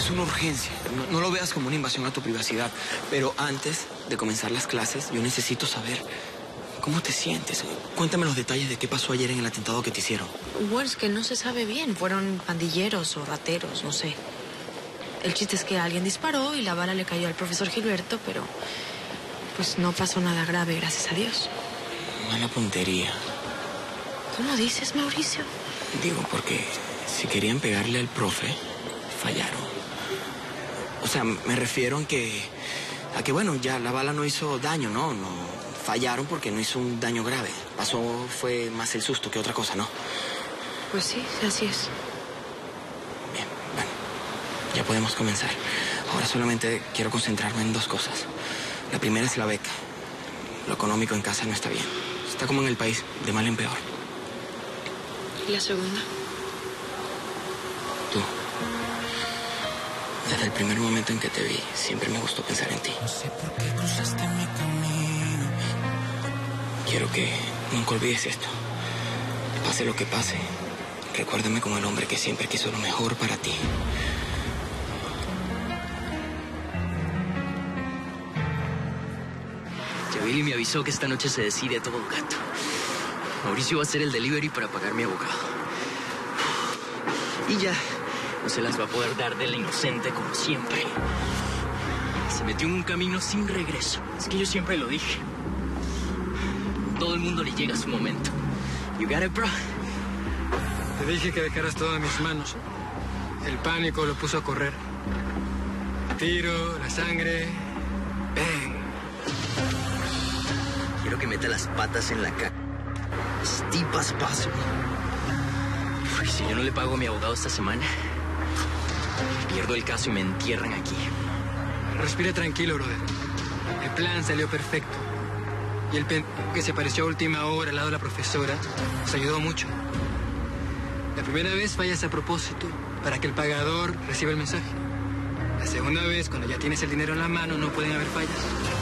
es una urgencia. No lo veas como una invasión a tu privacidad. Pero antes de comenzar las clases, yo necesito saber cómo te sientes. Cuéntame los detalles de qué pasó ayer en el atentado que te hicieron. Bueno, es que no se sabe bien. Fueron pandilleros o rateros, no sé. El chiste es que alguien disparó y la bala le cayó al profesor Gilberto, pero pues no pasó nada grave, gracias a Dios. Mala puntería. ¿Cómo dices, Mauricio? Digo, porque si querían pegarle al profe, fallaron. O sea, me refiero a que, bueno, ya la bala no hizo daño, ¿no? No fallaron porque no hizo un daño grave. Fue más el susto que otra cosa, ¿no? Pues sí, así es. Bien, bueno, ya podemos comenzar. Ahora solamente quiero concentrarme en dos cosas. La primera es la beca. Lo económico en casa no está bien. Está como en el país, de mal en peor. ¿Y la segunda? Tú. Desde el primer momento en que te vi, siempre me gustó pensar en ti. No sé por qué cruzaste mi camino. Quiero que nunca olvides esto. Pase lo que pase, recuérdame como el hombre que siempre quiso lo mejor para ti. Billy me avisó que esta noche se decide todo un gato. Mauricio va a hacer el delivery para pagar mi abogado. Y ya, no se las va a poder dar de la inocente como siempre. Se metió en un camino sin regreso. Es que yo siempre lo dije. Todo el mundo le llega su momento. You got it, bro. Te dije que dejaras todo en mis manos. El pánico lo puso a correr. Tiro, la sangre. ¡Bang! Quiero que meta las patas en la cara. Steep as possible. Uy, si yo no le pago a mi abogado esta semana, pierdo el caso y me entierran aquí. Respira tranquilo, brother. El plan salió perfecto. Y el que se apareció a última hora al lado de la profesora nos ayudó mucho. La primera vez fallas a propósito para que el pagador reciba el mensaje. La segunda vez, cuando ya tienes el dinero en la mano, no pueden haber fallas.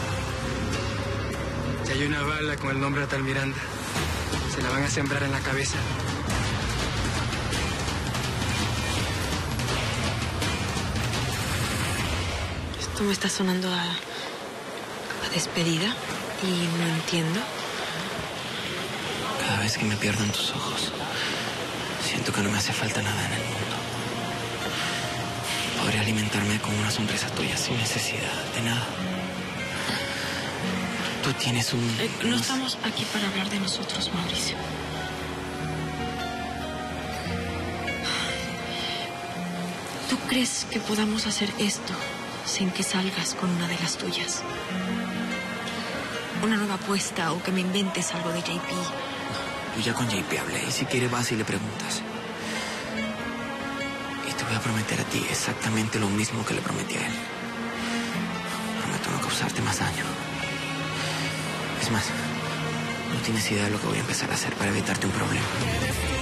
Si hay una bala con el nombre de tal Miranda, se la van a sembrar en la cabeza. Esto me está sonando a despedida y no entiendo. Cada vez que me pierdo en tus ojos, siento que no me hace falta nada en el mundo. Podría alimentarme con una sonrisa tuya sin necesidad de nada. Tú tienes un... No estamos aquí para hablar de nosotros, Mauricio. ¿Tú crees que podamos hacer esto sin que salgas con una de las tuyas? Una nueva apuesta o que me inventes algo de JP. Yo ya con JP hablé y si quiere vas y le preguntas. Y te voy a prometer a ti exactamente lo mismo que le prometí a él. Prometo no causarte más daño. Es más, no tienes idea de lo que voy a empezar a hacer para evitarte un problema.